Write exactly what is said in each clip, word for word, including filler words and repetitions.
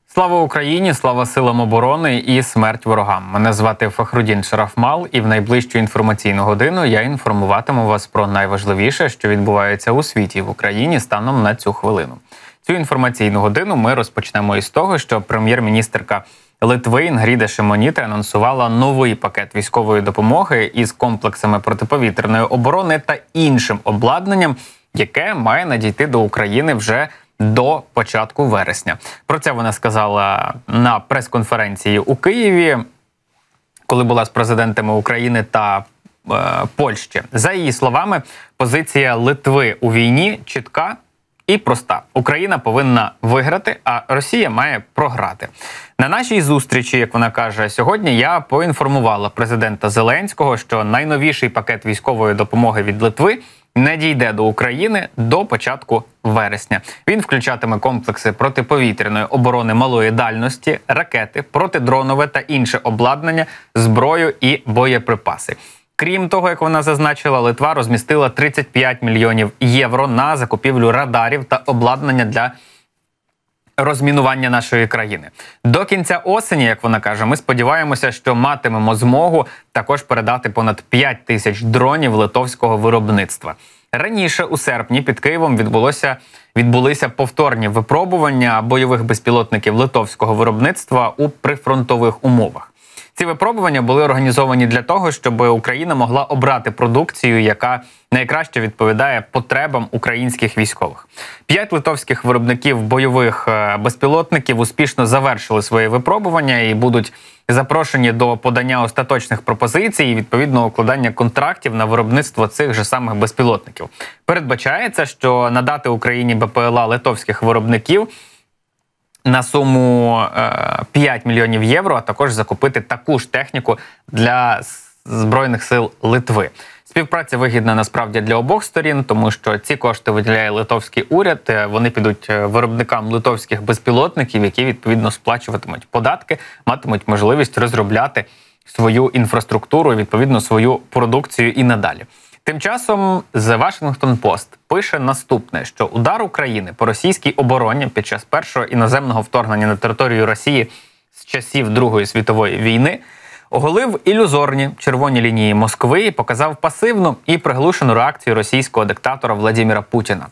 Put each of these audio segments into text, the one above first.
Слава Україні, слава силам оборони і смерть ворогам. Мене звати Фахрудін Шарафмал, і в найближчу інформаційну годину я інформуватиму вас про найважливіше, що відбувається у світі і в Україні станом на цю хвилину. Цю інформаційну годину ми розпочнемо із того, що прем'єр-міністерка Литви Інгріда Шимоніте анонсувала новий пакет військової допомоги із комплексами протиповітряної оборони та іншим обладнанням, яке має надійти до України вже до початку вересня. Про це вона сказала на прес-конференції у Києві, коли була з президентами України та е, Польщі. За її словами, позиція Литви у війні чітка і проста. Україна повинна виграти, а Росія має програти. На нашій зустрічі, як вона каже, сьогодні я поінформувала президента Зеленського, що найновіший пакет військової допомоги від Литви надійде до України до початку вересня. Він включатиме комплекси протиповітряної оборони малої дальності, ракети, протидронове та інше обладнання, зброю і боєприпаси. Крім того, як вона зазначила, Литва розмістила тридцять п'ять мільйонів євро на закупівлю радарів та обладнання для розмінування нашої країни. До кінця осені, як вона каже, ми сподіваємося, що матимемо змогу також передати понад п'ять тисяч дронів литовського виробництва. Раніше, у серпні, під Києвом відбулося, відбулися повторні випробування бойових безпілотників литовського виробництва у прифронтових умовах. Ці випробування були організовані для того, щоб Україна могла обрати продукцію, яка найкраще відповідає потребам українських військових. П'ять литовських виробників бойових безпілотників успішно завершили свої випробування і будуть запрошені до подання остаточних пропозицій і відповідного укладання контрактів на виробництво цих же самих безпілотників. Передбачається, що надати Україні БПЛА литовських виробників на суму п'ять мільйонів євро, а також закупити таку ж техніку для Збройних сил Литви. Співпраця вигідна насправді для обох сторін, тому що ці кошти виділяє литовський уряд, вони підуть виробникам литовських безпілотників, які відповідно сплачуватимуть податки, матимуть можливість розробляти свою інфраструктуру, відповідно свою продукцію і надалі. Тим часом The Washington Post пише наступне, що удар України по російській обороні під час першого іноземного вторгнення на територію Росії з часів Другої світової війни оголив ілюзорні червоні лінії Москви і показав пасивну і приглушену реакцію російського диктатора Владимира Путіна.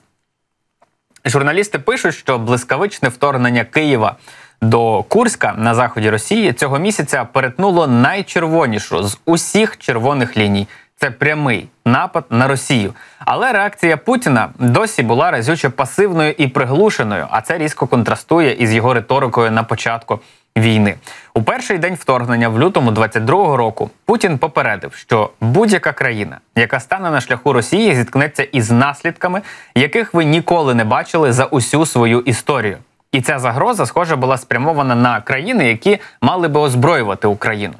Журналісти пишуть, що блискавичне вторгнення Києва до Курська на заході Росії цього місяця перетнуло найчервонішу з усіх червоних ліній. Це прямий напад на Росію. Але реакція Путіна досі була разюче пасивною і приглушеною, а це різко контрастує із його риторикою на початку війни. У перший день вторгнення в лютому двадцять другого року Путін попередив, що будь-яка країна, яка стане на шляху Росії, зіткнеться із наслідками, яких ви ніколи не бачили за усю свою історію. І ця загроза, схоже, була спрямована на країни, які мали би озброювати Україну.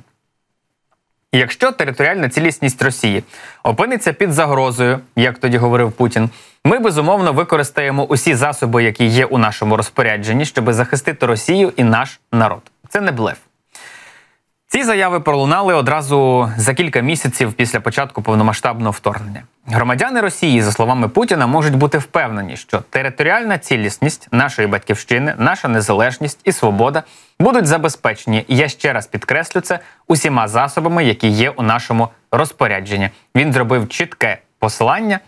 Якщо територіальна цілісність Росії опиниться під загрозою, як тоді говорив Путін, ми, безумовно, використаємо усі засоби, які є у нашому розпорядженні, щоб захистити Росію і наш народ. Це не блеф. Ці заяви пролунали одразу за кілька місяців після початку повномасштабного вторгнення. Громадяни Росії, за словами Путіна, можуть бути впевнені, що територіальна цілісність нашої батьківщини, наша незалежність і свобода будуть забезпечені, і я ще раз підкреслю це, усіма засобами, які є у нашому розпорядженні. Він зробив чітке посилання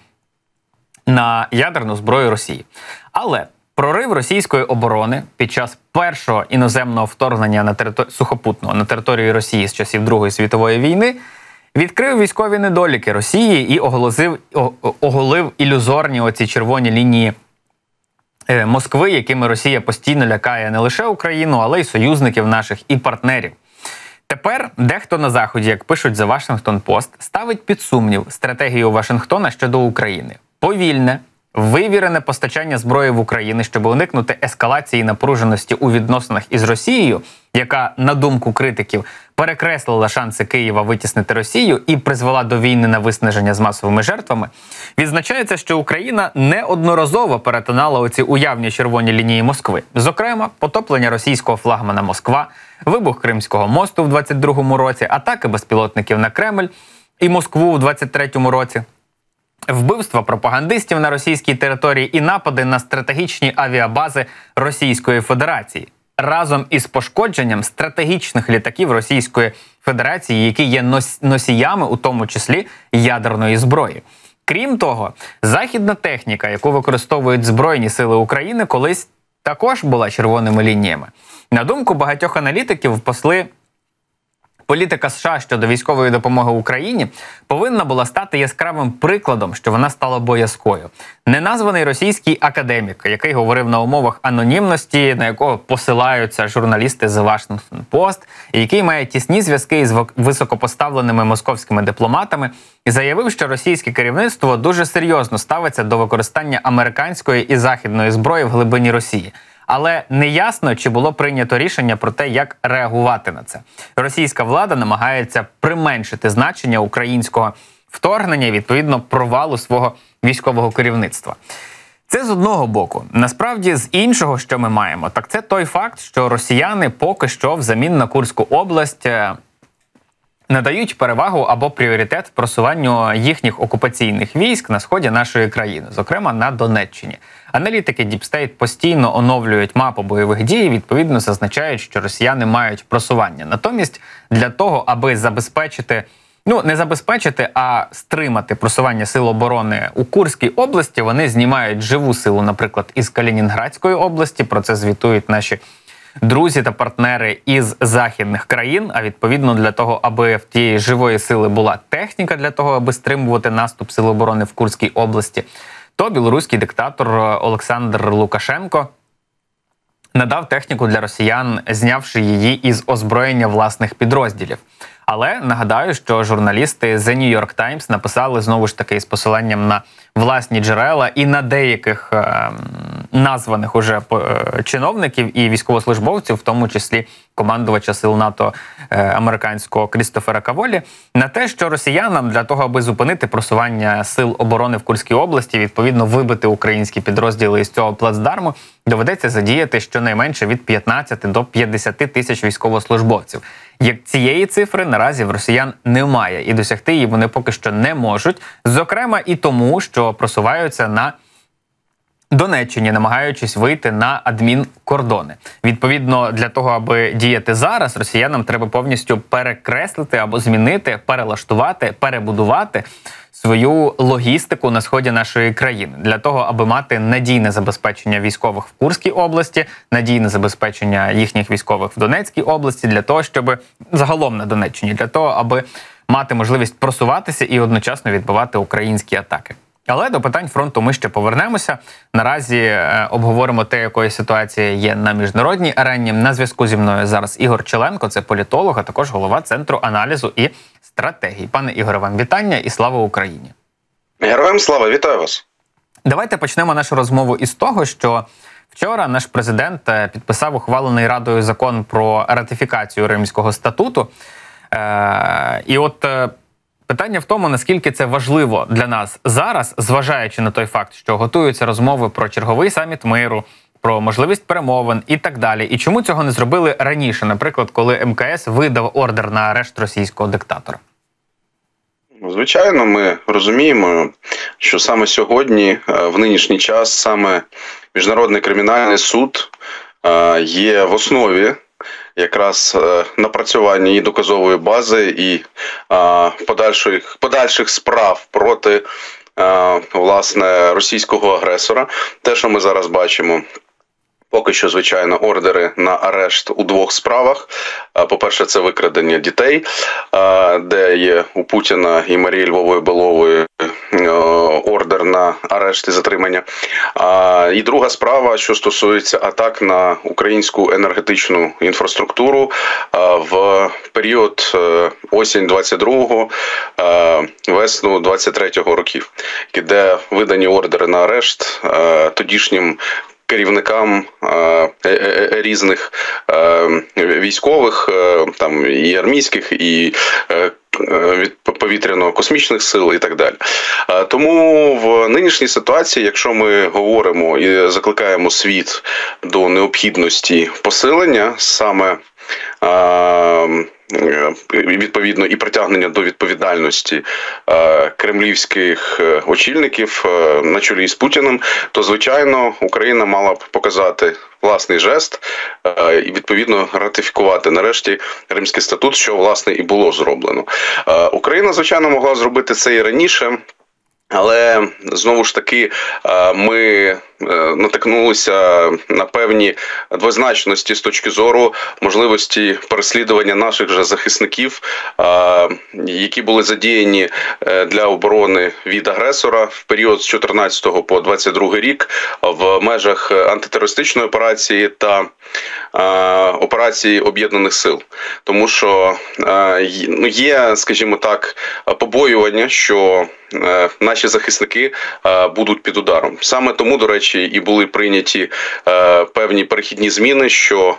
на ядерну зброю Росії. Але прорив російської оборони під час першого іноземного вторгнення на територ... сухопутного на територію Росії з часів Другої світової війни відкрив військові недоліки Росії і оголосив, оголив ілюзорні оці червоні лінії Москви, якими Росія постійно лякає не лише Україну, але й союзників наших і партнерів. Тепер дехто на Заході, як пишуть The Washington Post, ставить під сумнів стратегію Вашингтона щодо України. Повільне, вивірене постачання зброї в Україну, щоб уникнути ескалації напруженості у відносинах із Росією, яка, на думку критиків, перекреслила шанси Києва витіснити Росію і призвела до війни на виснаження з масовими жертвами, відзначається, що Україна неодноразово перетинала оці уявні червоні лінії Москви. Зокрема, потоплення російського флагмана «Москва», вибух Кримського мосту в двадцять другому році, атаки безпілотників на Кремль і Москву в двадцять третьому році, вбивства пропагандистів на російській території і напади на стратегічні авіабази Російської Федерації. разом із пошкодженням стратегічних літаків Російської Федерації, які є носіями, у тому числі ядерної зброї. Крім того, західна техніка, яку використовують Збройні сили України, колись також була червоними лініями. На думку багатьох аналітиків, посли політика США щодо військової допомоги Україні повинна була стати яскравим прикладом, що вона стала боязкою. Неназваний російський академік, який говорив на умовах анонімності, на якого посилаються журналісти The Washington Post, і який має тісні зв'язки із високопоставленими московськими дипломатами, і заявив, що російське керівництво дуже серйозно ставиться до використання американської і західної зброї в глибині Росії. Але неясно, чи було прийнято рішення про те, як реагувати на це. Російська влада намагається применшити значення українського вторгнення і, відповідно, провалу свого військового керівництва. Це з одного боку. Насправді, з іншого, що ми маємо, так це той факт, що росіяни поки що взамін на Курську область надають перевагу або пріоритет просуванню їхніх окупаційних військ на сході нашої країни, зокрема на Донеччині. Аналітики Deep State постійно оновлюють мапу бойових дій і, відповідно, зазначають, що росіяни мають просування. Натомість, для того, аби забезпечити, ну, не забезпечити, а стримати просування сил оборони у Курській області, вони знімають живу силу, наприклад, із Калінінградської області, про це звітують наші друзі та партнери із західних країн, а відповідно для того, аби в тієї живої сили була техніка для того, аби стримувати наступ сил оборони в Курській області, то білоруський диктатор Олександр Лукашенко надав техніку для росіян, знявши її із озброєння власних підрозділів. Але нагадаю, що журналісти The New York Times написали знову ж таки з посиланням на власні джерела і на деяких е, названих уже е, чиновників і військовослужбовців, в тому числі командувача сил НАТО е, американського Крістофера Каволі, на те, що росіянам для того, аби зупинити просування сил оборони в Курській області, відповідно вибити українські підрозділи із цього плацдарму, доведеться задіяти щонайменше від п'ятнадцяти до п'ятдесяти тисяч військовослужбовців. Як цієї цифри наразі в росіян немає, і досягти її вони поки що не можуть, зокрема і тому, що просуваються на Донеччині, намагаючись вийти на адмінкордони. Відповідно, для того, аби діяти зараз, росіянам треба повністю перекреслити або змінити, перелаштувати, перебудувати свою логістику на сході нашої країни. Для того, аби мати надійне забезпечення військових в Курській області, надійне забезпечення їхніх військових в Донецькій області, для того, щоб загалом на Донеччині, для того, аби мати можливість просуватися і одночасно відбивати українські атаки. Але до питань фронту ми ще повернемося. Наразі е, обговоримо те, якою ситуація є на міжнародній арені. На зв'язку зі мною зараз Ігор Челенко, це політолог, а також голова Центру аналізу і стратегій. Пане Ігоре, вам вітання і слава Україні. Героям слава, вітаю вас. Давайте почнемо нашу розмову із того, що вчора наш президент підписав ухвалений Радою закон про ратифікацію Римського статуту. Е, і от... Питання в тому, наскільки це важливо для нас зараз, зважаючи на той факт, що готуються розмови про черговий саміт миру, про можливість перемовин і так далі. І чому цього не зробили раніше, наприклад, коли ем ка ес видав ордер на арешт російського диктатора? Звичайно, ми розуміємо, що саме сьогодні, в нинішній час, саме Міжнародний кримінальний суд є в основі якраз напрацювання і доказової бази, і а, подальших, подальших справ проти а, власне російського агресора. Те, що ми зараз бачимо, поки що, звичайно, ордери на арешт у двох справах. По-перше, це викрадення дітей, де є у Путіна і Марії Львової Белової ордер на арешт і затримання. І друга справа, що стосується атак на українську енергетичну інфраструктуру в період осінь двадцять другого, весну двадцять третього років, де видані ордери на арешт тодішнім керівникам е, е, різних е, військових, е, там і армійських, і е, від повітряно-космічних сил і так далі. Е, тому в нинішній ситуації, якщо ми говоримо і закликаємо світ до необхідності посилення саме відповідно і притягнення до відповідальності кремлівських очільників на чолі з Путіним, то, звичайно, Україна мала б показати власний жест і, відповідно, ратифікувати нарешті Римський статут, що, власне, і було зроблено. Україна, звичайно, могла зробити це і раніше, але, знову ж таки, ми натикнулися на певні двозначності з точки зору можливості переслідування наших же захисників, які були задіяні для оборони від агресора в період з чотирнадцятого по двадцять другий рік в межах антитерористичної операції та операції Об'єднаних сил. Тому що є, скажімо так, побоювання, що наші захисники будуть під ударом. Саме тому, до речі, і були прийняті певні перехідні зміни, що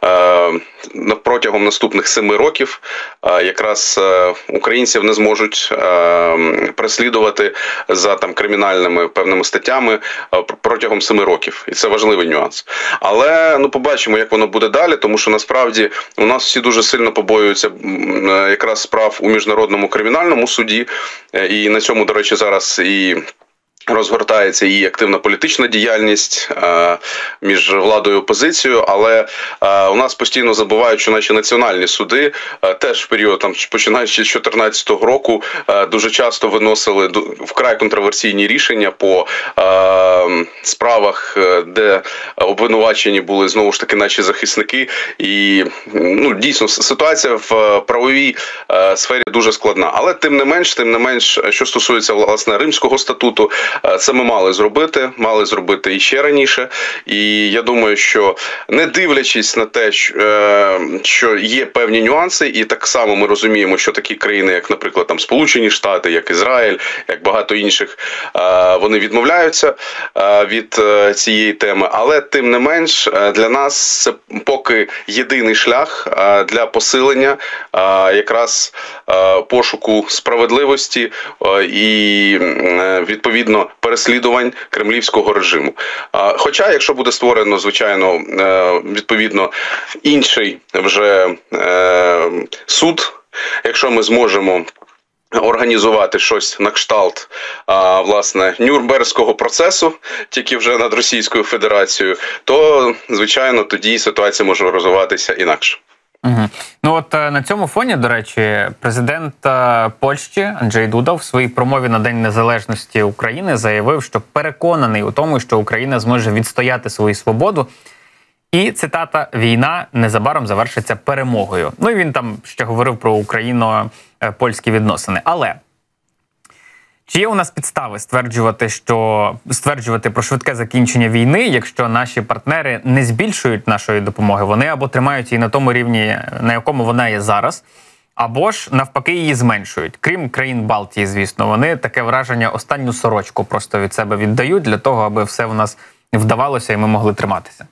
протягом наступних семи років якраз українців не зможуть переслідувати за там кримінальними певними статтями протягом семи років. І це важливий нюанс. Але ну побачимо, як воно буде далі, тому що насправді у нас всі дуже сильно побоюються якраз справ у Міжнародному кримінальному суді, і на цьому, до речі, зараз і розгортається і активна політична діяльність е, між владою і опозицією, але е, у нас постійно забувають, що наші національні суди е, теж в період, там, починаючи з чотирнадцятого року, е, дуже часто виносили вкрай контроверсійні рішення по е, справах, де обвинувачені були, знову ж таки, наші захисники. І ну, дійсно, ситуація в правовій е, сфері дуже складна. Але тим не менш, тим не менш, що стосується, власне, Римського статуту, це ми мали зробити, мали зробити і ще раніше. І я думаю, що не дивлячись на те, що є певні нюанси, і так само ми розуміємо, що такі країни, як, наприклад, там Сполучені Штати, як Ізраїль, як багато інших, вони відмовляються від цієї теми. Але тим не менш, для нас це поки єдиний шлях для посилення якраз пошуку справедливості і, відповідно, переслідувань кремлівського режиму. Хоча, якщо буде створено, звичайно, відповідно, інший вже суд, якщо ми зможемо організувати щось на кшталт, а, власне, Нюрнберзького процесу, тільки вже над Російською Федерацією, то, звичайно, тоді ситуація може розвиватися інакше. Угу. Ну от на цьому фоні, до речі, президент Польщі Анджей Дуда в своїй промові на День Незалежності України заявив, що переконаний у тому, що Україна зможе відстояти свою свободу. І, цитата, «війна незабаром завершиться перемогою». Ну і він там ще говорив про україно-польські відносини. Але чи є у нас підстави стверджувати, що стверджувати про швидке закінчення війни, якщо наші партнери не збільшують нашої допомоги, вони або тримають її на тому рівні, на якому вона є зараз, або ж навпаки її зменшують? Крім країн Балтії, звісно, вони таке враження останню сорочку просто від себе віддають для того, аби все в нас вдавалося і ми могли триматися.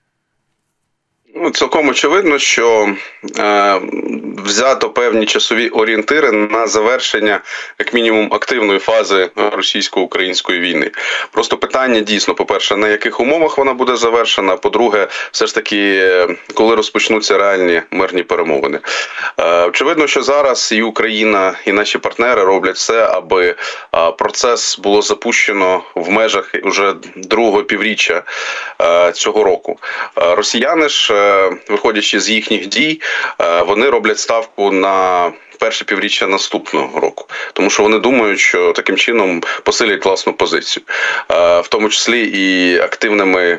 Ну, цілком очевидно, що е, взято певні часові орієнтири на завершення, як мінімум, активної фази російсько-української війни. Просто питання дійсно, по-перше, на яких умовах вона буде завершена, по-друге, все ж таки, коли розпочнуться реальні мирні перемовини. Е, очевидно, що зараз і Україна, і наші партнери роблять все, аби е, процес було запущено в межах уже другого півріччя е, цього року. Е, росіяни ж, виходячи з їхніх дій, вони роблять ставку на перше півріччя наступного року. Тому що вони думають, що таким чином посилять власну позицію. В тому числі і активними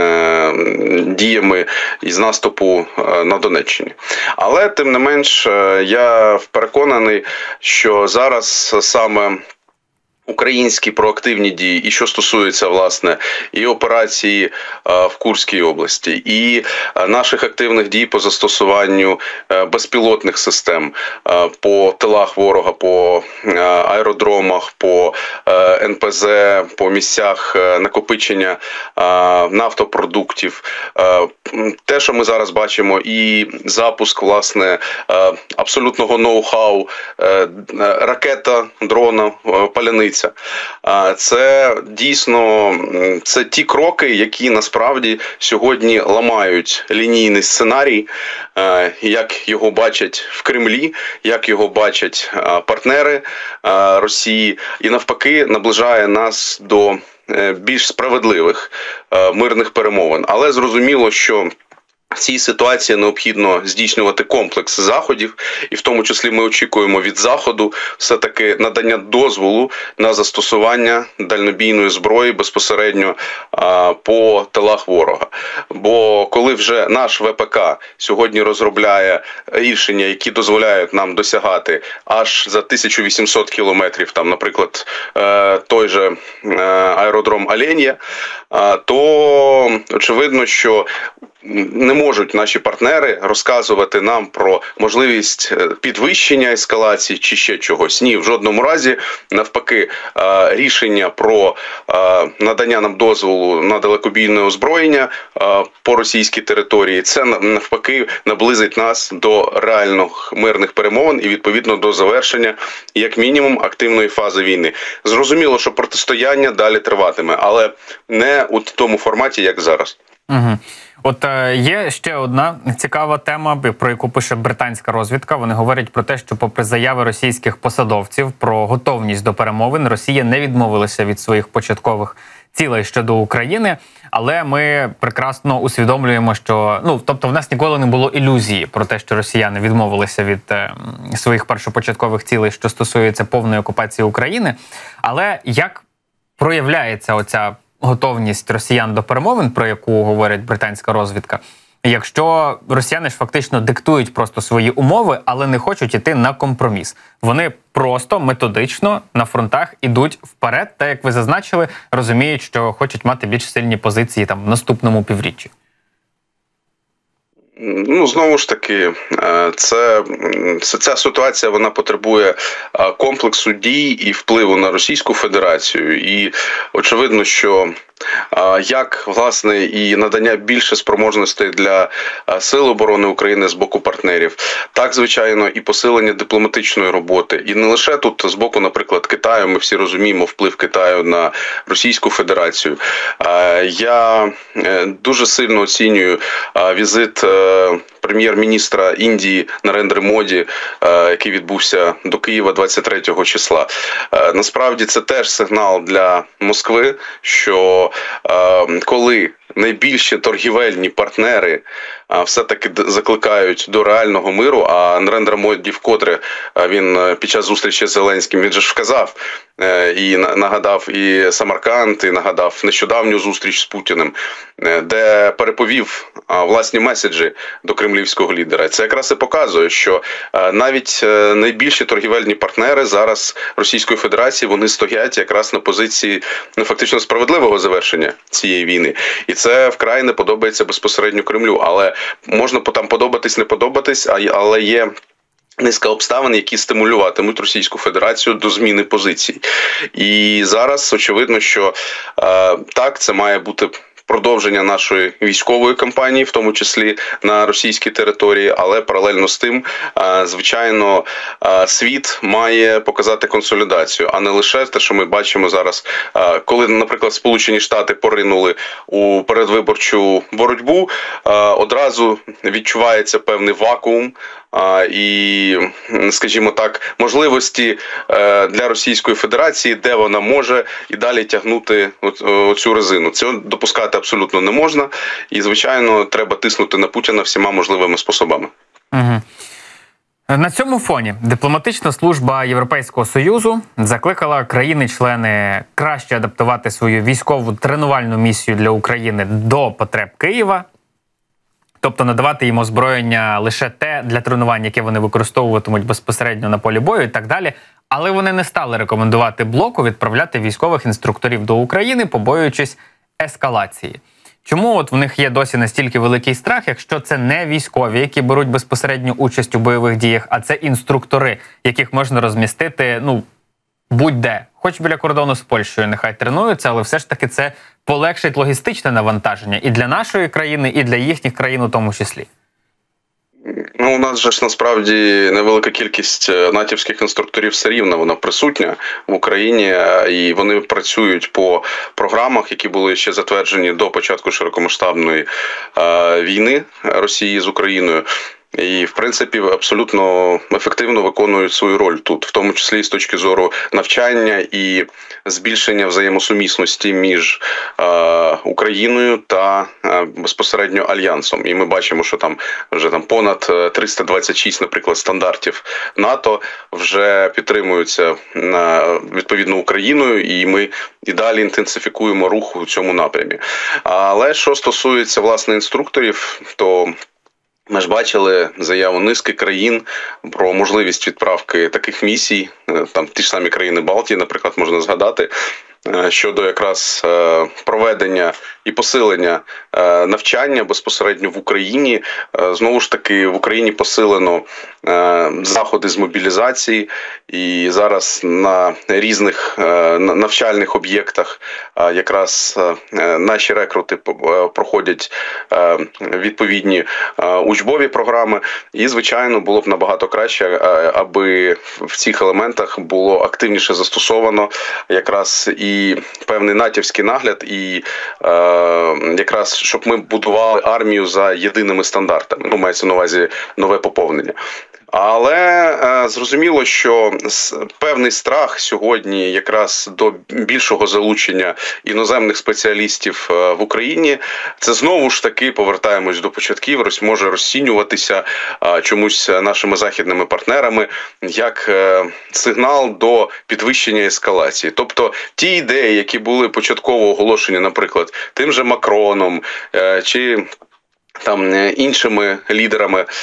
діями із наступу на Донеччині. Але, тим не менш, я переконаний, що зараз саме українські проактивні дії, і що стосується, власне, і операції в Курській області, і наших активних дій по застосуванню безпілотних систем по тилах ворога, по аеродромах, по ен пе зе, по місцях накопичення нафтопродуктів. Те, що ми зараз бачимо, і запуск, власне, абсолютного ноу-хау, ракета, дрона, паляниці, одиниця. Це дійсно це ті кроки, які насправді сьогодні ламають лінійний сценарій, як його бачать в Кремлі, як його бачать партнери Росії, і навпаки наближає нас до більш справедливих мирних перемовин. Але зрозуміло, що в цій ситуації необхідно здійснювати комплекс заходів, і в тому числі ми очікуємо від Заходу все-таки надання дозволу на застосування дальнобійної зброї безпосередньо а, по тилах ворога. Бо коли вже наш В П К сьогодні розробляє рішення, які дозволяють нам досягати аж за тисячу вісімсот кілометрів, там, наприклад, е, той же е, аеродром Оленя, е, то очевидно, що не можуть наші партнери розказувати нам про можливість підвищення ескалації чи ще чогось. Ні, в жодному разі. Навпаки, рішення про надання нам дозволу на далекобійне озброєння по російській території, це навпаки наблизить нас до реальних мирних перемовин і відповідно до завершення, як мінімум, активної фази війни. Зрозуміло, що протистояння далі триватиме, але не у тому форматі, як зараз. Угу. От е, є ще одна цікава тема, про яку пише британська розвідка. Вони говорять про те, що попри заяви російських посадовців про готовність до перемовин, Росія не відмовилася від своїх початкових цілей щодо України, але ми прекрасно усвідомлюємо, що, ну, тобто в нас ніколи не було ілюзії про те, що росіяни відмовилися від е, своїх першопочаткових цілей, що стосується повної окупації України. Але як проявляється оця готовність росіян до перемовин, про яку говорить британська розвідка, якщо росіяни ж фактично диктують просто свої умови, але не хочуть іти на компроміс. Вони просто методично на фронтах ідуть вперед, та, як ви зазначили, розуміють, що хочуть мати більш сильні позиції там в наступному півріччі. Ну, знову ж таки, це, ця ситуація, вона потребує комплексу дій і впливу на Російську Федерацію. І очевидно, що як, власне, і надання більше спроможностей для Сил оборони України з боку партнерів, так, звичайно, і посилення дипломатичної роботи. І не лише тут з боку, наприклад, Китаю, ми всі розуміємо вплив Китаю на Російську Федерацію. Я дуже сильно оцінюю візит прем'єр-міністра Індії Нарендри Моді, який відбувся до Києва двадцять третього числа. Насправді це теж сигнал для Москви, що коли найбільші торгівельні партнери все-таки закликають до реального миру, а Нарендра Моді вкотре він під час зустрічі з Зеленським, він же ж вказав і нагадав і Самарканд, і нагадав нещодавню зустріч з Путіним, де переповів власні меседжі до кремлівського лідера. Це якраз і показує, що навіть найбільші торгівельні партнери зараз Російської Федерації, вони стоять якраз на позиції, ну, фактично справедливого завершення цієї війни. І це вкрай не подобається безпосередньо Кремлю. Але можна там подобатись, не подобатись, але є низка обставин, які стимулюватимуть Російську Федерацію до зміни позицій. І зараз очевидно, що е, так, це має бути продовження нашої військової кампанії, в тому числі на російській території, але паралельно з тим, звичайно, світ має показати консолідацію, а не лише те, що ми бачимо зараз, коли, наприклад, Сполучені Штати поринули у передвиборчу боротьбу, одразу відчувається певний вакуум і, скажімо так, можливості для Російської Федерації, де вона може і далі тягнути оцю резину. Цього допускати абсолютно не можна. І, звичайно, треба тиснути на Путіна всіма можливими способами. Угу. На цьому фоні дипломатична служба Європейського Союзу закликала країни-члени краще адаптувати свою військову тренувальну місію для України до потреб Києва, тобто надавати їм озброєння лише те для тренувань, яке вони використовуватимуть безпосередньо на полі бою і так далі. Але вони не стали рекомендувати блоку відправляти військових інструкторів до України, побоюючись ескалації. Чому от в них є досі настільки великий страх, якщо це не військові, які беруть безпосередню участь у бойових діях, а це інструктори, яких можна розмістити, ну, будь-де. Хоч біля кордону з Польщею нехай тренуються, але все ж таки це полегшить логістичне навантаження і для нашої країни, і для їхніх країн у тому числі. Ну, у нас же ж насправді невелика кількість натівських інструкторів все рівно, вона присутня в Україні, і вони працюють по програмах, які були ще затверджені до початку широкомасштабної е, війни Росії з Україною. І, в принципі, абсолютно ефективно виконують свою роль тут, в тому числі з точки зору навчання і збільшення взаємосумісності між е, Україною та е, безпосередньо Альянсом. І ми бачимо, що там вже там понад триста двадцять шість, наприклад, стандартів НАТО вже підтримуються е, відповідно Україною, і ми і далі інтенсифікуємо рух у цьому напрямі. Але що стосується, власне, інструкторів, то ми ж бачили заяву низки країн про можливість відправки таких місій, там ті ж самі країни Балтії, наприклад, можна згадати, щодо якраз проведення і посилення навчання безпосередньо в Україні. Знову ж таки, в Україні посилено заходи з мобілізації, і зараз на різних навчальних об'єктах якраз наші рекрути проходять відповідні учбові програми. І, звичайно, було б набагато краще, аби в цих елементах було активніше застосовано якраз і певний натівський нагляд, і е, якраз щоб ми будували армію за єдиними стандартами. Ну, мається на увазі нове поповнення. Але е, зрозуміло, що певний страх сьогодні якраз до більшого залучення іноземних спеціалістів в Україні, це знову ж таки, повертаємось до початків, може розцінюватися е, чомусь нашими західними партнерами як е, сигнал до підвищення ескалації. Тобто ті ідеї, які були початково оголошені, наприклад, тим же Макроном е, чи там іншими лідерами е,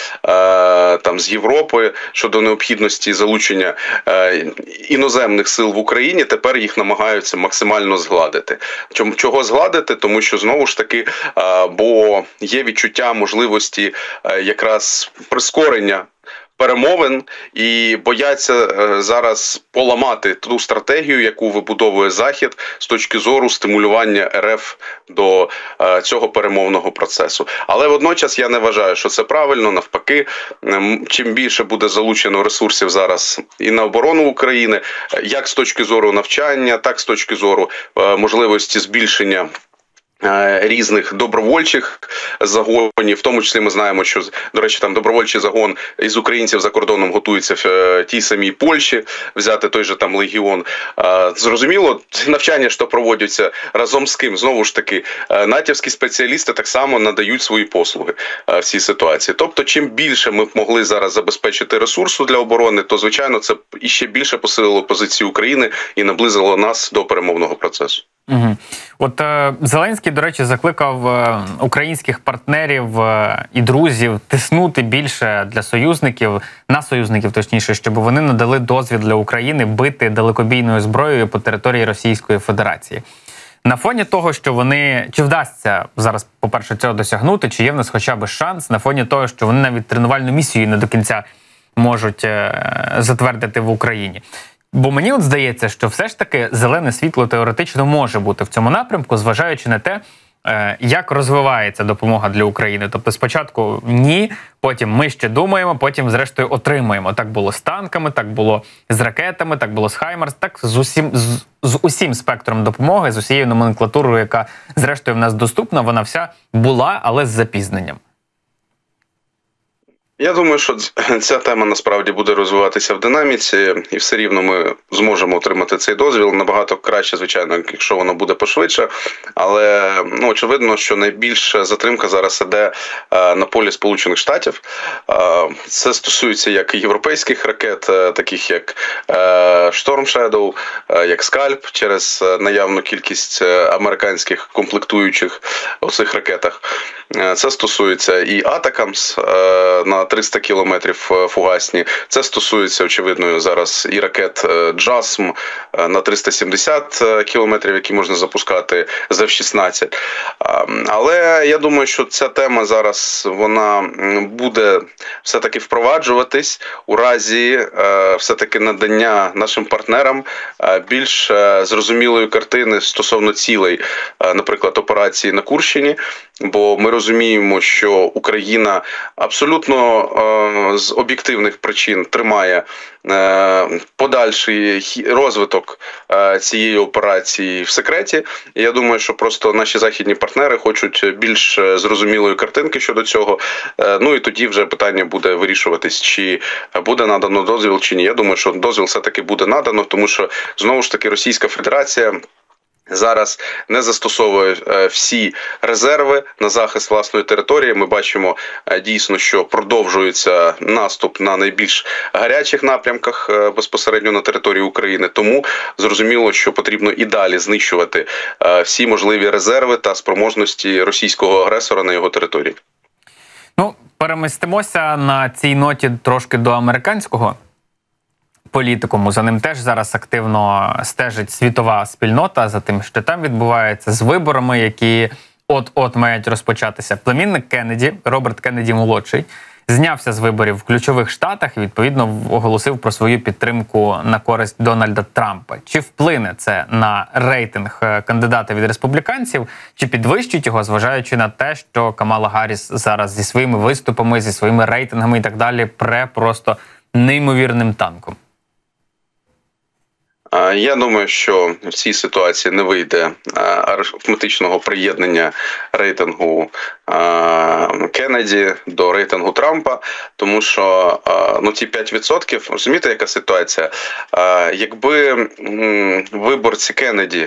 там з Європи щодо необхідності залучення е, іноземних сил в Україні, тепер їх намагаються максимально згладити. Чому чого згладити? Тому що знову ж таки, е, бо є відчуття можливості е, якраз прискорення перемовин, і бояться зараз поламати ту стратегію, яку вибудовує Захід з точки зору стимулювання РФ до цього перемовного процесу. Але водночас я не вважаю, що це правильно. Навпаки, чим більше буде залучено ресурсів зараз і на оборону України, як з точки зору навчання, так з точки зору можливості збільшення різних добровольчих загонів, в тому числі ми знаємо, що, до речі, там добровольчий загон із українців за кордоном готується в тій самій Польщі, взяти той же там легіон. Зрозуміло, навчання, що проводяться разом з ким, знову ж таки, натівські спеціалісти так само надають свої послуги в цій ситуації. Тобто, чим більше ми б могли зараз забезпечити ресурсу для оборони, то, звичайно, це іще більше посилило позицію України і наблизило нас до перемовного процесу. Угу. От е, Зеленський, до речі, закликав е, українських партнерів е, і друзів тиснути більше для союзників, на союзників точніше, щоб вони надали дозвіл для України бити далекобійною зброєю по території Російської Федерації. На фоні того, що вони, чи вдасться зараз, по-перше, цього досягнути, чи є в нас хоча б шанс, на фоні того, що вони навіть тренувальну місію не до кінця можуть е, затвердити в Україні. Бо мені от здається, що все ж таки зелене світло теоретично може бути в цьому напрямку, зважаючи на те, як розвивається допомога для України. Тобто спочатку ні, потім ми ще думаємо, потім зрештою отримуємо. Так було з танками, так було з ракетами, так було з Хаймарс, так з усім, з, з усім спектром допомоги, з усією номенклатурою, яка зрештою в нас доступна, вона вся була, але з запізненням. Я думаю, що ця тема насправді буде розвиватися в динаміці, і все рівно ми зможемо отримати цей дозвіл. Набагато краще, звичайно, якщо воно буде пошвидше. Але ну, очевидно, що найбільша затримка зараз іде на полі Сполучених Штатів. Це стосується як європейських ракет, таких як Storm Shadow, як Скальп, через наявну кількість американських комплектуючих у цих ракетах. Це стосується і Атакамс на триста кілометрів фугасні. Це стосується, очевидно, зараз і ракет Джасм на триста сімдесят кілометрів, які можна запускати з еф шістнадцять. Але я думаю, що ця тема зараз вона буде все-таки впроваджуватись у разі все-таки надання нашим партнерам більш зрозумілої картини стосовно цілей, наприклад, операції на Курщині. Бо ми розуміємо, що Україна абсолютно абсолютно з об'єктивних причин тримає подальший розвиток цієї операції в секреті. І я думаю, що просто наші західні партнери хочуть більш зрозумілої картинки щодо цього. Ну і тоді вже питання буде вирішуватись, чи буде надано дозвіл, чи ні. Я думаю, що дозвіл все-таки буде надано, тому що, знову ж таки, Російська Федерація зараз не застосовує всі резерви на захист власної території. Ми бачимо дійсно, що продовжується наступ на найбільш гарячих напрямках безпосередньо на території України. Тому зрозуміло, що потрібно і далі знищувати всі можливі резерви та спроможності російського агресора на його території. Ну, перемістимося на цій ноті трошки до американського політикуму. За ним теж зараз активно стежить світова спільнота, за тим, що там відбувається, з виборами, які от-от мають розпочатися. Племінник Кеннеді, Роберт Кеннеді-молодший, знявся з виборів в ключових штатах і, відповідно, оголосив про свою підтримку на користь Дональда Трампа. Чи вплине це на рейтинг кандидата від республіканців, чи підвищить його, зважаючи на те, що Камала Гарріс зараз зі своїми виступами, зі своїми рейтингами і так далі пре просто неймовірним танком? Я думаю, що в цій ситуації не вийде арифметичного приєднання рейтингу Кеннеді до рейтингу Трампа, тому що ну, ті п'ять відсотків, розумієте, яка ситуація? Якби виборці Кеннеді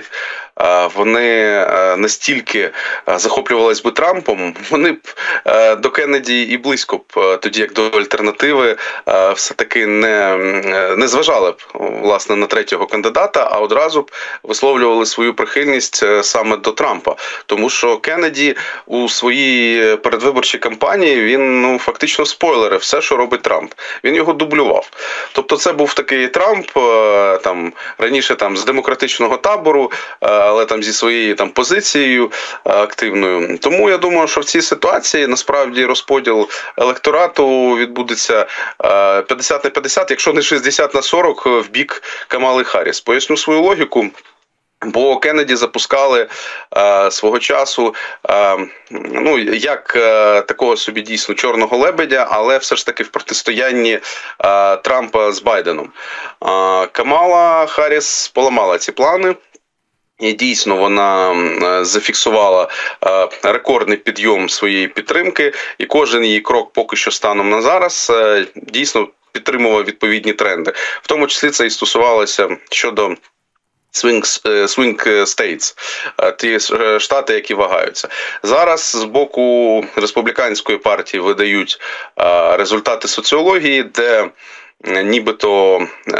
вони настільки захоплювалися би Трампом, вони б до Кеннеді і близько б, тоді як до альтернативи, все-таки не, не зважали б, власне, на третього кандидата, а одразу б висловлювали свою прихильність саме до Трампа. Тому що Кеннеді у своїй передвиборчій кампанії, він ну, фактично спойлерив все, що робить Трамп. Він його дублював. Тобто це був такий Трамп, там, раніше там, з демократичного табору, але там зі своєю там позицією активною. Тому я думаю, що в цій ситуації насправді розподіл електорату відбудеться п'ятдесят на п'ятдесят, якщо не шістдесят на сорок в бік Камали Харріс. Поясню свою логіку. Бо Кеннеді запускали е, свого часу, е, ну, як е, такого собі дійсно чорного лебедя, але все ж таки в протистоянні е, Трампа з Байденом. Е, Камала Харріс поламала ці плани. І дійсно вона зафіксувала рекордний підйом своєї підтримки, і кожен її крок поки що станом на зараз дійсно підтримував відповідні тренди. В тому числі це і стосувалося щодо Swing, swing States, ті штати, які вагаються. Зараз з боку республіканської партії видають результати соціології, де нібито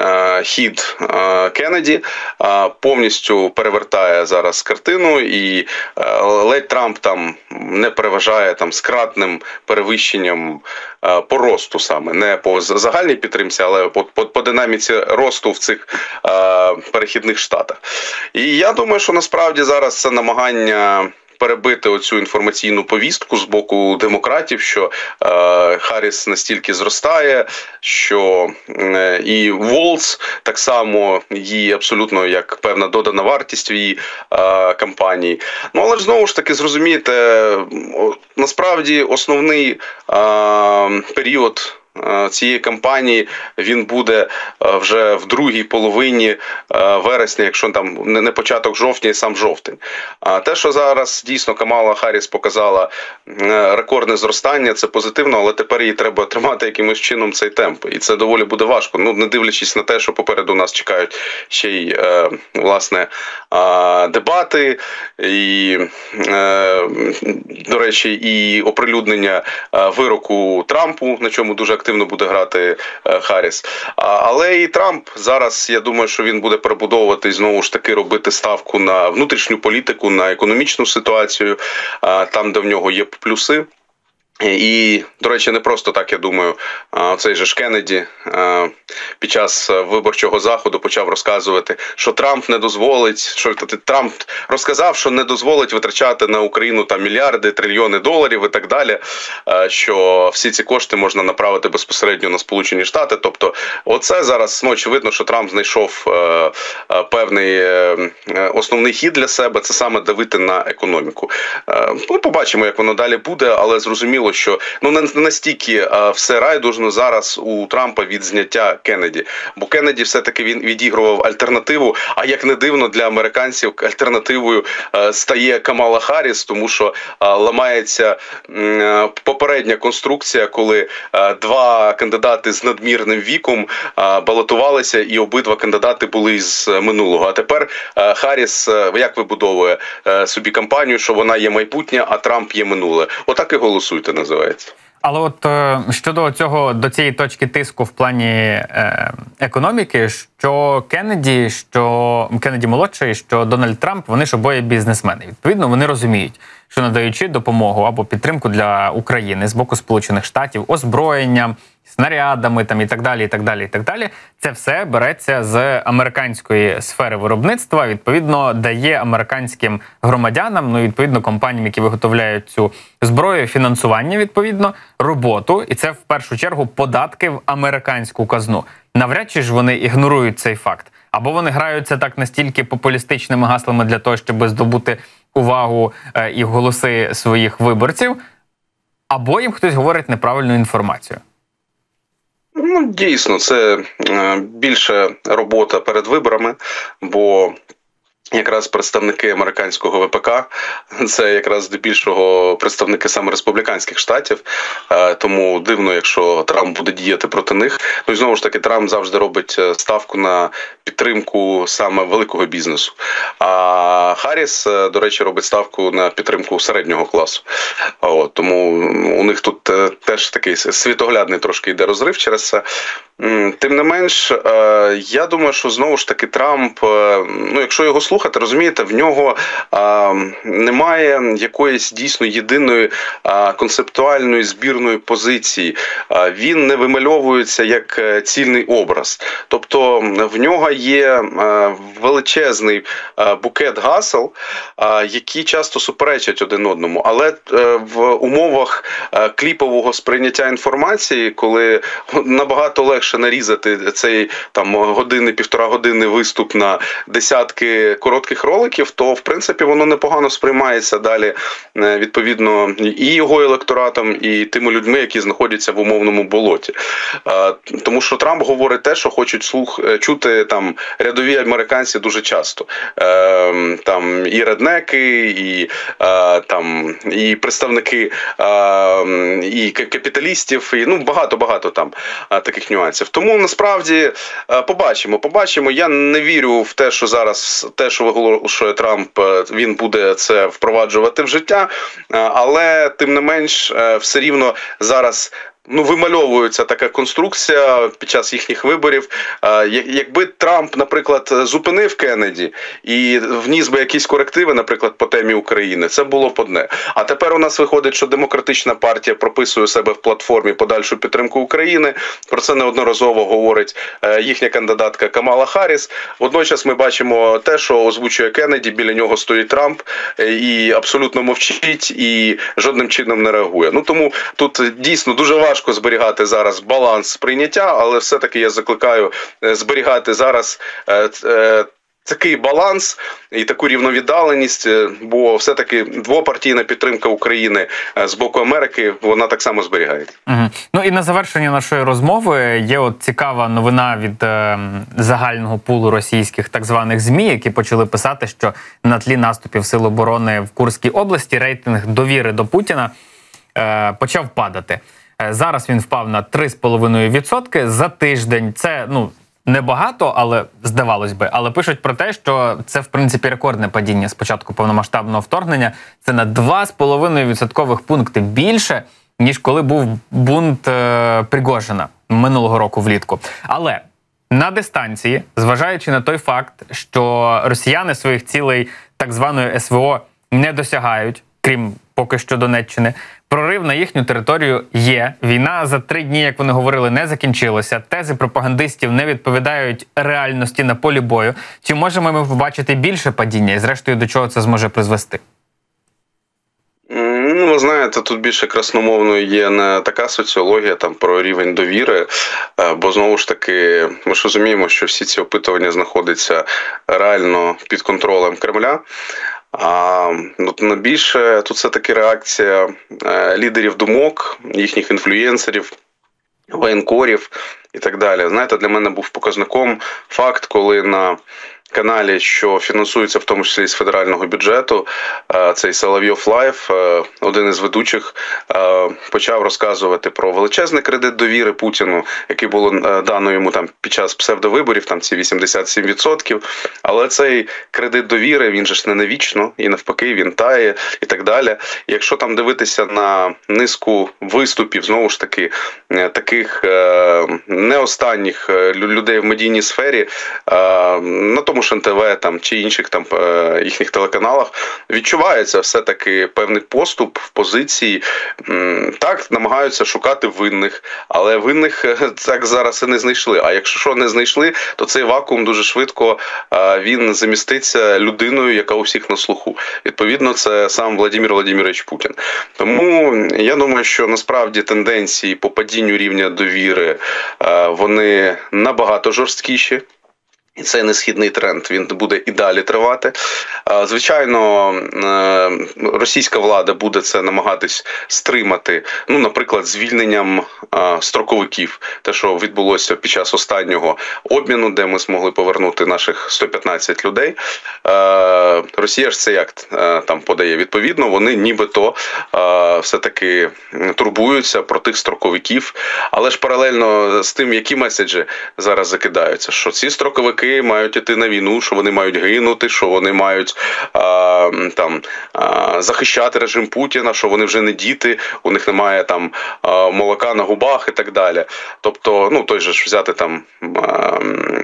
хід Кеннеді повністю перевертає зараз картину, і ледь Трамп там не переважає там скратним перевищенням по росту саме, не по загальній підтримці, але по, по, по динаміці росту в цих перехідних штатах. І я думаю, що насправді зараз це намагання перебити оцю інформаційну повістку з боку демократів, що е, Харріс настільки зростає, що е, і Волц так само її абсолютно як певна додана вартість в її е, кампанії. Ну, але ж знову ж таки, зрозумієте, насправді основний е, період цієї кампанії він буде вже в другій половині вересня, якщо там не початок жовтня і сам жовтень. А те, що зараз дійсно Камала Харріс показала рекордне зростання, це позитивно, але тепер їй треба тримати якимось чином цей темп. І це доволі буде важко. Ну, не дивлячись на те, що попереду нас чекають ще й, власне, дебати, і, до речі, і оприлюднення вироку Трампу, на чому дуже активно буде грати Харріс. Але і Трамп зараз, я думаю, що він буде перебудовувати і знову ж таки робити ставку на внутрішню політику, на економічну ситуацію, там, де в нього є плюси. І, до речі, не просто так, я думаю, цей же ж Кеннеді під час виборчого заходу почав розказувати, що Трамп не дозволить, що Трамп розказав, що не дозволить витрачати на Україну там мільярди, трильйони доларів і так далі, що всі ці кошти можна направити безпосередньо на Сполучені Штати. Тобто, оце зараз, ну, очевидно, що Трамп знайшов певний основний хід для себе, це саме давити на економіку. Ми побачимо, як воно далі буде, але зрозуміло, зрозуміло, що ну не настільки все райдужно зараз у Трампа від зняття Кеннеді. Бо Кеннеді все-таки він відігрував альтернативу, а як не дивно для американців альтернативою стає Камала Харріс, тому що ламається попередня конструкція, коли два кандидати з надмірним віком балотувалися і обидва кандидати були з минулого. А тепер Харріс як вибудовує собі кампанію, що вона є майбутнє, а Трамп є минуле. Отак і голосуйте, називається. Але от щодо цього, до цієї точки тиску в плані е, економіки, що Кеннеді, що Кеннеді молодший, що Дональд Трамп, вони ж обоє бізнесмени. Відповідно, вони розуміють, що надаючи допомогу або підтримку для України з боку Сполучених Штатів, озброєнням, снарядами там і так далі, і так далі, і так далі, це все береться з американської сфери виробництва, відповідно, дає американським громадянам, ну, відповідно, компаніям, які виготовляють цю зброю, фінансування, відповідно, роботу, і це в першу чергу податки в американську казну. Навряд чи ж вони ігнорують цей факт. Або вони граються так настільки популістичними гаслами для того, щоб здобути увагу е, і голоси своїх виборців, або їм хтось говорить неправильну інформацію. Ну, дійсно, це е, більше робота перед виборами, бо якраз представники американського ВПК, це якраз здебільшого представники саме республіканських штатів, тому дивно, якщо Трамп буде діяти проти них. Ну і знову ж таки, Трамп завжди робить ставку на підтримку саме великого бізнесу. А Харріс, до речі, робить ставку на підтримку середнього класу. От, тому у них тут теж такий світоглядний трошки йде розрив через це. Тим не менш, я думаю, що знову ж таки Трамп, ну якщо його слухати, розумієте, в нього а, немає якоїсь дійсно єдиної а, концептуальної збірної позиції. А, він не вимальовується як цільний образ. Тобто в нього є а, величезний а, букет гасел, а, які часто суперечать один одному. Але а, в умовах а, кліпового сприйняття інформації, коли набагато легше нарізати цей там години, півтора години виступ на десятки коротких роликів, то в принципі воно непогано сприймається далі відповідно і його електоратом, і тими людьми, які знаходяться в умовному болоті. Тому що Трамп говорить те, що хочуть слух чути там рядові американці дуже часто. Там і реднеки, і там і представники і капіталістів, і ну багато-багато там таких нюансів. Тому насправді побачимо, побачимо. Я не вірю в те, що зараз те, що виголошує Трамп, він буде це впроваджувати в життя, але тим не менш все рівно зараз ну, вимальовується така конструкція під час їхніх виборів. Якби Трамп, наприклад, зупинив Кеннеді і вніс би якісь корективи, наприклад, по темі України, це було б одне. А тепер у нас виходить, що демократична партія прописує у себе в платформі подальшу підтримку України. Про це неодноразово говорить їхня кандидатка Камала Харріс. Водночас ми бачимо те, що озвучує Кеннеді, біля нього стоїть Трамп і абсолютно мовчить і жодним чином не реагує. Ну тому тут дійсно дуже важко Важко зберігати зараз баланс сприйняття, але все-таки я закликаю зберігати зараз е, е, такий баланс і таку рівновіддаленість, бо все-таки двопартійна підтримка України з боку Америки, вона так само зберігається. Угу. Ну і на завершення нашої розмови є от цікава новина від е, загального пулу російських так званих ЗМІ, які почали писати, що на тлі наступів Сил оборони в Курській області рейтинг довіри до Путіна е, почав падати. Зараз він впав на три з половиною відсотки за тиждень. Це, ну, небагато, але здавалось би. Але пишуть про те, що це, в принципі, рекордне падіння з початку повномасштабного вторгнення. Це на два з половиною відсоткових пункти більше, ніж коли був бунт е, Пригожина минулого року влітку. Але на дистанції, зважаючи на той факт, що росіяни своїх цілей так званої СВО не досягають, крім поки що Донеччини, прорив на їхню територію є. Війна за три дні, як вони говорили, не закінчилася. Тези пропагандистів не відповідають реальності на полі бою. Чи можемо ми побачити більше падіння? І зрештою, до чого це зможе призвести? Ну, ви знаєте, тут більше красномовною є не така соціологія там про рівень довіри, бо знову ж таки ми ж розуміємо, що всі ці опитування знаходяться реально під контролем Кремля. А ну, найбільше тут все-таки реакція е, лідерів думок, їхніх інфлюєнсерів, воєнкорів і так далі. Знаєте, для мене був показником факт, коли на каналі, що фінансується в тому числі з федерального бюджету, цей Соловйов Лайв, один із ведучих, почав розказувати про величезний кредит довіри Путіну, який було дано йому там під час псевдовиборів, там ці вісімдесят сім відсотків. Але цей кредит довіри, він же ж не навічно, і навпаки, він тає і так далі. І якщо там дивитися на низку виступів, знову ж таки, таких не останніх людей в медійній сфері, на тому ж ен те ве там, чи інших там їхніх телеканалах, відчувається все-таки певний поступ в позиції. Так, намагаються шукати винних, але винних так зараз і не знайшли. А якщо що не знайшли, то цей вакуум дуже швидко він заміститься людиною, яка у всіх на слуху. Відповідно, це сам Владимир Владимирович Путін. Тому я думаю, що насправді тенденції по падінню рівня довіри, вони набагато жорсткіші. І цей несхідний тренд, він буде і далі тривати. Звичайно, російська влада буде це намагатись стримати, ну, наприклад, звільненням строковиків. Те, що відбулося під час останнього обміну, де ми змогли повернути наших сто п'ятнадцять людей. Росія ж це як там подає? Відповідно, вони нібито все-таки турбуються про тих строковиків. Але ж паралельно з тим, які меседжі зараз закидаються, що ці строковики мають іти на війну, що вони мають гинути, що вони мають а, там а, захищати режим Путіна, що вони вже не діти, у них немає там а, молока на губах і так далі. Тобто, ну той же ж взяти там а,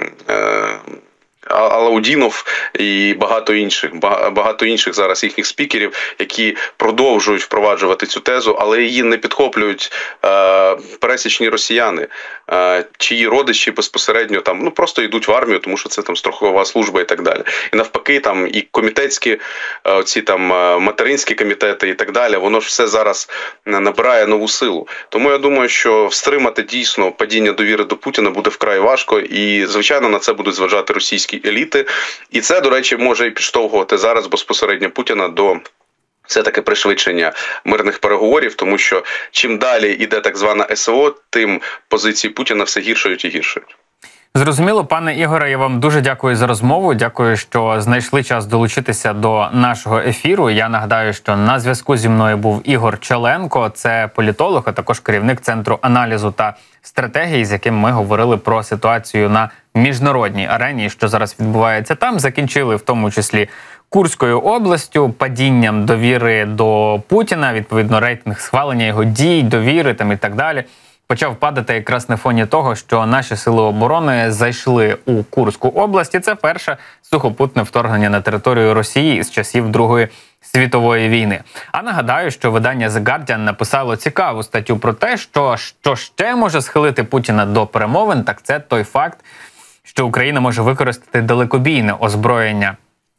а, Алаудінов і багато інших, багато інших зараз їхніх спікерів, які продовжують впроваджувати цю тезу, але її не підхоплюють е, пересічні росіяни, е, чиї родичі безпосередньо там, ну, просто йдуть в армію, тому що це там страхова служба і так далі. І навпаки, там і комітетські, е, ці там материнські комітети і так далі, воно ж все зараз набирає нову силу. Тому я думаю, що встримати дійсно падіння довіри до Путіна буде вкрай важко, і, звичайно, на це будуть зважати російські еліти. І це, до речі, може і підштовхувати зараз безпосередньо Путіна до все-таки пришвидшення мирних переговорів, тому що чим далі йде так звана ес ве о, тим позиції Путіна все гіршають і гіршають. Зрозуміло, пане Ігоре, я вам дуже дякую за розмову. Дякую, що знайшли час долучитися до нашого ефіру. Я нагадаю, що на зв'язку зі мною був Ігор Челенко, це політолог, а також керівник Центру аналізу та стратегії, з яким ми говорили про ситуацію на міжнародній арені, що зараз відбувається там. Закінчили в тому числі Курською областю, падінням довіри до Путіна, відповідно рейтинг схвалення його дій, довіри там і так далі почав падати якраз на фоні того, що наші сили оборони зайшли у Курську область. І це перше сухопутне вторгнення на територію Росії з часів Другої світової війни. А нагадаю, що видання The Guardian написало цікаву статтю про те, що, що ще може схилити Путіна до перемовин, так це той факт, що Україна може використати далекобійне озброєння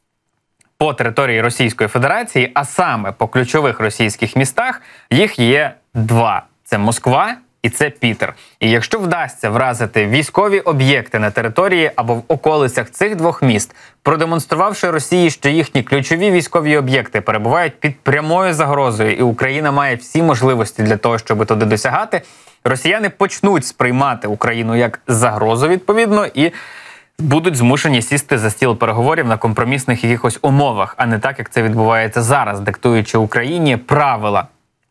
по території Російської Федерації, а саме по ключових російських містах. Їх є два. Це Москва і це Пітер. І якщо вдасться вразити військові об'єкти на території або в околицях цих двох міст, продемонструвавши Росії, що їхні ключові військові об'єкти перебувають під прямою загрозою, і Україна має всі можливості для того, щоб туди досягати, росіяни почнуть сприймати Україну як загрозу, відповідно, і будуть змушені сісти за стіл переговорів на компромісних якихось умовах, а не так, як це відбувається зараз, диктуючи Україні правила,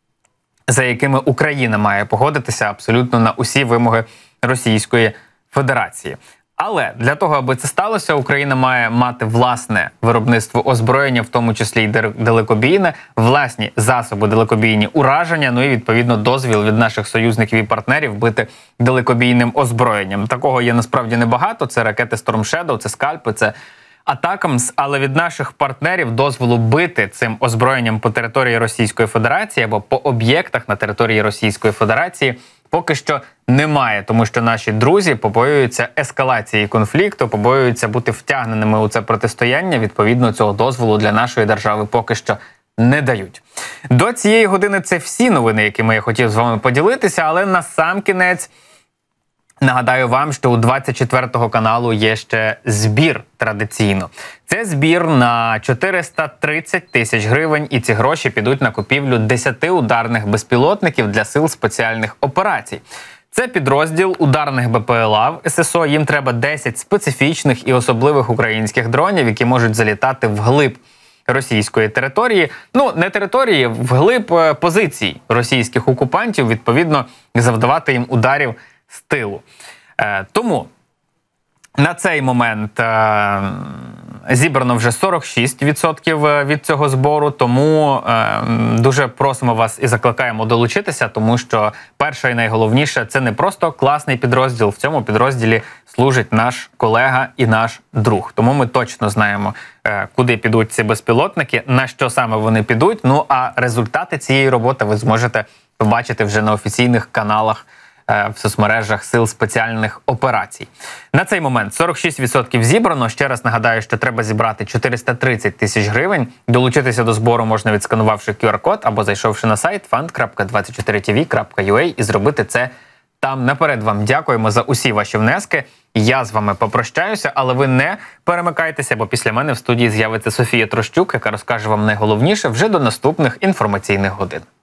за якими Україна має погодитися абсолютно на усі вимоги Російської Федерації. Але для того, аби це сталося, Україна має мати власне виробництво озброєння, в тому числі й далекобійне, власні засоби далекобійні ураження, ну і, відповідно, дозвіл від наших союзників і партнерів бити далекобійним озброєнням. Такого є насправді небагато. Це ракети Storm Shadow, це скальпи, це Атакамс, але від наших партнерів дозволу бити цим озброєнням по території Російської Федерації або по об'єктах на території Російської Федерації поки що немає, тому що наші друзі побоюються ескалації конфлікту, побоюються бути втягненими у це протистояння. Відповідно, цього дозволу для нашої держави поки що не дають. До цієї години це всі новини, якими я хотів з вами поділитися, але насамкінець Нагадаю вам, що у двадцять четвертого каналу є ще збір традиційно. Це збір на чотириста тридцять тисяч гривень, і ці гроші підуть на купівлю десяти ударних безпілотників для сил спеціальних операцій. Це підрозділ ударних Б П Л А в С С О. Їм треба десять специфічних і особливих українських дронів, які можуть залітати вглиб російської території. Ну, не території, вглиб позицій російських окупантів, відповідно, завдавати їм ударів з тилу. Е, тому на цей момент е, зібрано вже сорок шість відсотків від цього збору, тому е, дуже просимо вас і закликаємо долучитися, тому що перше і найголовніше – це не просто класний підрозділ, в цьому підрозділі служить наш колега і наш друг. Тому ми точно знаємо, е, куди підуть ці безпілотники, на що саме вони підуть, ну а результати цієї роботи ви зможете побачити вже на офіційних каналах в соцмережах Сил спеціальних операцій. На цей момент сорок шість відсотків зібрано. Ще раз нагадаю, що треба зібрати чотириста тридцять тисяч гривень. Долучитися до збору можна, відсканувавши Q R-код або зайшовши на сайт фанд крапка двадцять чотири ті ві крапка ю а і зробити це там. Наперед вам дякуємо за усі ваші внески. Я з вами попрощаюся, але ви не перемикайтеся, бо після мене в студії з'явиться Софія Трощук, яка розкаже вам найголовніше вже до наступних інформаційних годин.